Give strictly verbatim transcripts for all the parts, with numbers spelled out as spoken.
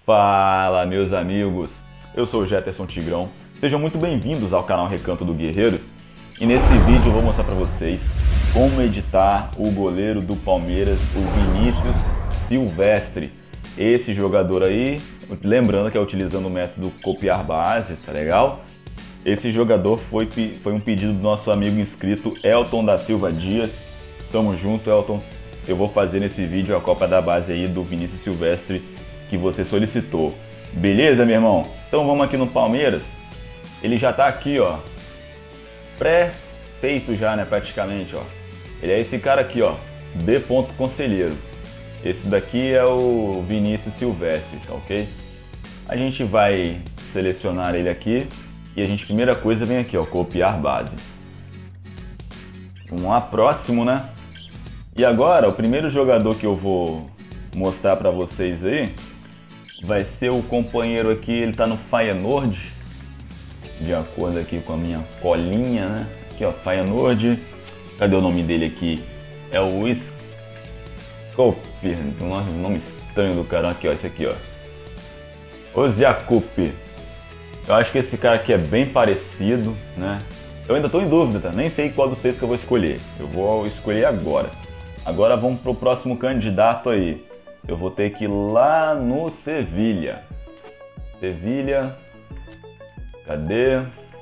Fala, meus amigos, eu sou o Jetterson Tigrão, sejam muito bem-vindos ao canal Recanto do Guerreiro e nesse vídeo eu vou mostrar para vocês como editar o goleiro do Palmeiras, o Vinícius Silvestre. Esse jogador aí, lembrando que é utilizando o método copiar base, tá legal? Esse jogador foi, foi um pedido do nosso amigo inscrito Elton da Silva Dias. Tamo junto, Elton. Eu vou fazer nesse vídeo a Copa da Base aí do Vinícius Silvestre que você solicitou. Beleza, meu irmão? Então vamos aqui no Palmeiras. Ele já tá aqui, ó, pré-feito já, né, praticamente, ó. Ele é esse cara aqui, ó, B. Conselheiro. Esse daqui é o Vinícius Silvestre, tá ok? A gente vai selecionar ele aqui e a gente, primeira coisa, vem aqui, ó, copiar base. Vamos lá, próximo, né? E agora, o primeiro jogador que eu vou mostrar para vocês aí vai ser o companheiro aqui, ele tá no Feyenoord, de acordo aqui com a minha colinha, né? Aqui, ó, Feyenoord. Cadê o nome dele aqui? É o Scope, um nome estranho do cara. Aqui, ó, esse aqui, ó. Oziakup. Eu acho que esse cara aqui é bem parecido, né? Eu ainda tô em dúvida, tá? Nem sei qual dos três que eu vou escolher. Eu vou escolher agora. Agora vamos pro próximo candidato aí. Eu vou ter que ir lá no Sevilha. Sevilha. Cadê?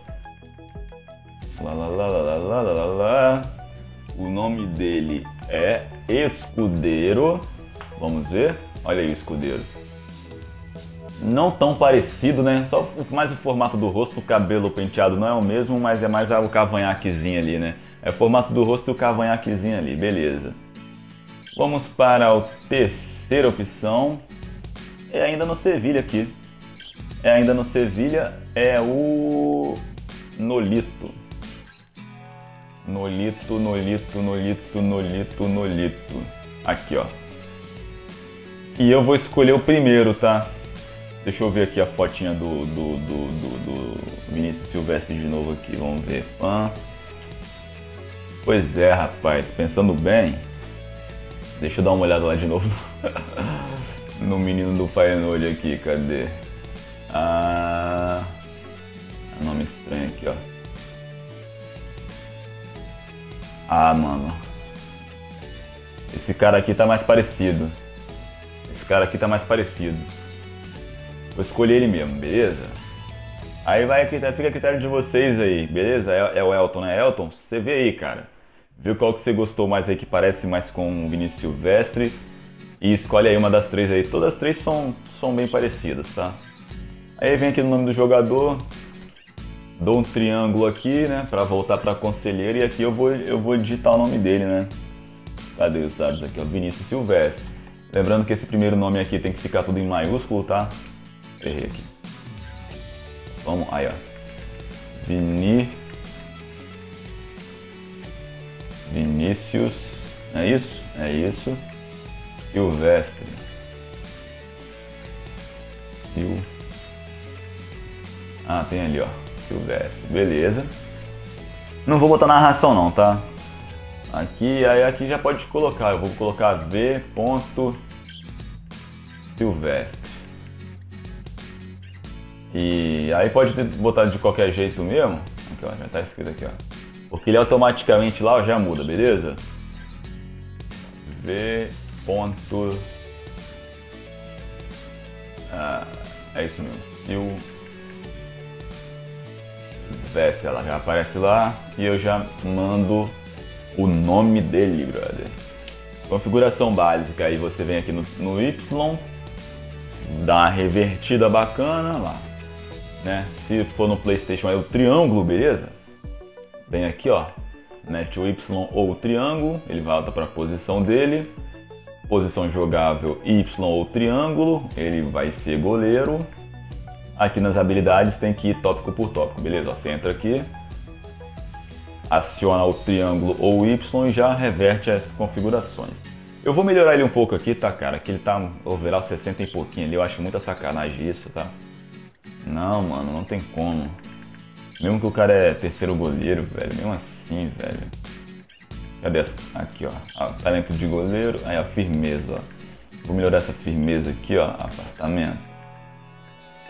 Lá, lá, lá, lá, lá, lá, lá, lá. O nome dele é Escudeiro. Vamos ver. Olha aí o Escudeiro. Não tão parecido, né? Só mais o formato do rosto, o cabelo penteado não é o mesmo, mas é mais o cavanhaquezinho ali, né? É o formato do rosto e o cavanhaquezinho ali, beleza. Vamos para a terceira opção. É ainda no Sevilha aqui. É ainda no Sevilha, é o Nolito. Nolito, Nolito, Nolito, Nolito, Nolito. Aqui, ó. E eu vou escolher o primeiro, tá? Deixa eu ver aqui a fotinha do, do, do, do, do Vinícius Silvestre de novo aqui. Vamos ver. Ah. Pois é, rapaz. Pensando bem. Deixa eu dar uma olhada lá de novo no menino do Feyenoord aqui. Cadê? Ah, nome estranho aqui, ó. Ah, mano. Esse cara aqui tá mais parecido. Esse cara aqui tá mais parecido. Vou escolher ele mesmo, beleza? Aí vai, fica a critério de vocês aí, beleza? É, é o Elton, né? Elton, você vê aí, cara. Vê qual que você gostou mais aí, que parece mais com o Vinícius Silvestre. E escolhe aí uma das três aí. Todas as três são, são bem parecidas, tá? Aí vem aqui no nome do jogador. Dou um triângulo aqui, né? Pra voltar pra conselheiro. E aqui eu vou, eu vou digitar o nome dele, né? Cadê os dados aqui, ó? Vinícius Silvestre. Lembrando que esse primeiro nome aqui tem que ficar tudo em maiúsculo, tá? Errei aqui. Vamos, aí, ó. Vini... Vinícius... É isso? É isso. Silvestre. Sil... Ah, tem ali, ó. Silvestre. Beleza. Não vou botar narração não, tá? Aqui, aí aqui já pode colocar. Eu vou colocar V. Silvestre. E aí pode botar de qualquer jeito mesmo. Aqui, ó, já tá escrito aqui, ó. Porque ele automaticamente lá ó, já muda, beleza? V. Ponto... Ah, é isso mesmo. Silvestre, ela já aparece lá e eu já mando o nome dele, brother. Configuração básica, aí você vem aqui no, no Y, dá uma revertida bacana lá. Né? Se for no PlayStation é o triângulo, beleza? Vem aqui, ó, mete o Y ou o triângulo, ele volta para a posição dele. Posição jogável Y ou triângulo, ele vai ser goleiro. Aqui nas habilidades tem que ir tópico por tópico, beleza? Ó, você entra aqui, aciona o triângulo ou o Y e já reverte as configurações. Eu vou melhorar ele um pouco aqui, tá, cara? Que ele tá overall sessenta e pouquinho ali, eu acho muita sacanagem isso, tá? Não, mano, não tem como. Mesmo que o cara é terceiro goleiro, velho. Mesmo assim, velho. Cadê essa? Aqui, ó. Talento de goleiro. Aí, a firmeza, ó. Vou melhorar essa firmeza aqui, ó. Afastamento.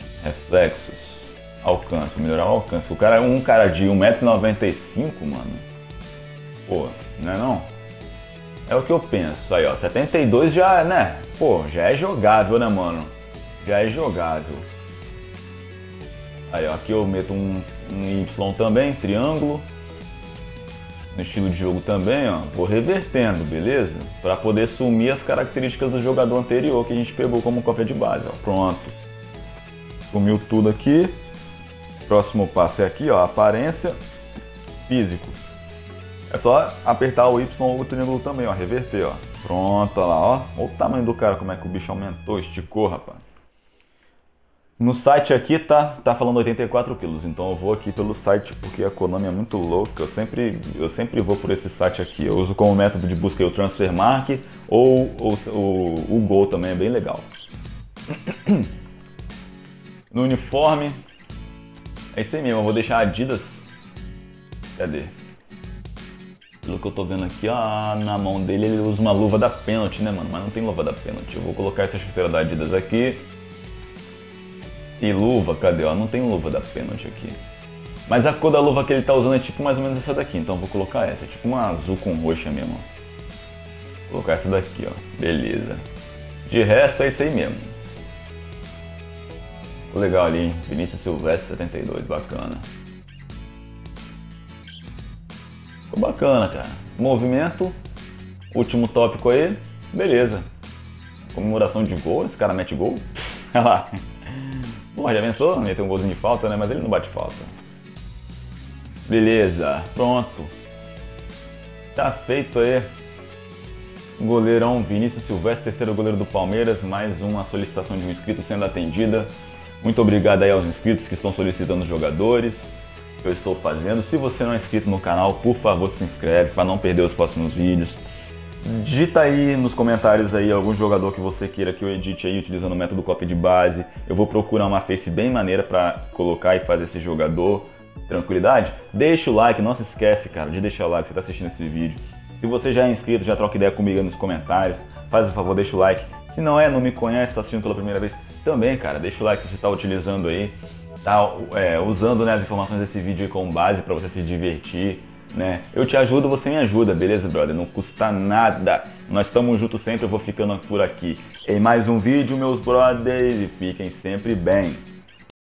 Reflexos. Alcance, melhorar o alcance. O cara, um cara de um metro e noventa e cinco, mano. Pô, não é não? É o que eu penso. Aí, ó, setenta e dois já, né? Pô, já é jogável, né, mano? Já é jogável. Aí, ó, aqui eu meto um, um Y também, triângulo. No estilo de jogo também, ó. Vou revertendo, beleza? Pra poder sumir as características do jogador anterior que a gente pegou como cópia de base, ó. Pronto. Sumiu tudo aqui. Próximo passo é aqui, ó, aparência, físico. É só apertar o Y ou o triângulo também, ó, reverter, ó. Pronto, olha lá, ó. Olha o tamanho do cara, como é que o bicho aumentou, esticou, rapaz. No site aqui tá, tá falando oitenta e quatro quilos, então eu vou aqui pelo site porque a Konami é muito louca. Eu sempre, eu sempre vou por esse site aqui. Eu uso como método de busca o Transfermarkt ou, ou o, o Gol também, é bem legal. No uniforme, é isso aí mesmo, eu vou deixar Adidas. Cadê? Pelo que eu tô vendo aqui, ó, na mão dele ele usa uma luva da Penalty, né, mano? Mas não tem luva da Penalty. Eu vou colocar essa chuteira da Adidas aqui. E luva, cadê? Ó, não tem luva da Penalty aqui. Mas a cor da luva que ele tá usando é tipo mais ou menos essa daqui, então eu vou colocar essa. É tipo uma azul com roxa mesmo, ó. Vou colocar essa daqui, ó. Beleza. De resto é isso aí mesmo. Ficou legal ali, hein? Vinícius Silvestre setenta e dois, bacana. Ficou bacana, cara. Movimento, último tópico aí, beleza. Comemoração de gol, esse cara mete gol. Olha lá. Bom, já pensou? Meteu um golzinho de falta, né? Mas ele não bate falta. Beleza, pronto. Tá feito aí. Goleirão Vinícius Silvestre, terceiro goleiro do Palmeiras. Mais uma solicitação de um inscrito sendo atendida. Muito obrigado aí aos inscritos que estão solicitando os jogadores que eu estou fazendo. Se você não é inscrito no canal, por favor se inscreve para não perder os próximos vídeos. Digita aí nos comentários aí algum jogador que você queira que eu edite aí utilizando o método cópia de base. Eu vou procurar uma face bem maneira para colocar e fazer esse jogador. Tranquilidade? Deixa o like, não se esquece, cara, de deixar o like se você está assistindo esse vídeo. Se você já é inscrito, já troca ideia comigo aí nos comentários. Faz o favor, deixa o like. Se não é, não me conhece, está assistindo pela primeira vez, também, cara, deixa o like se você está utilizando aí, tá é, usando, né, as informações desse vídeo aí como base para você se divertir, né? Eu te ajudo, você me ajuda, beleza, brother? Não custa nada. Nós estamos juntos sempre, eu vou ficando por aqui em mais um vídeo, meus brothers, e fiquem sempre bem.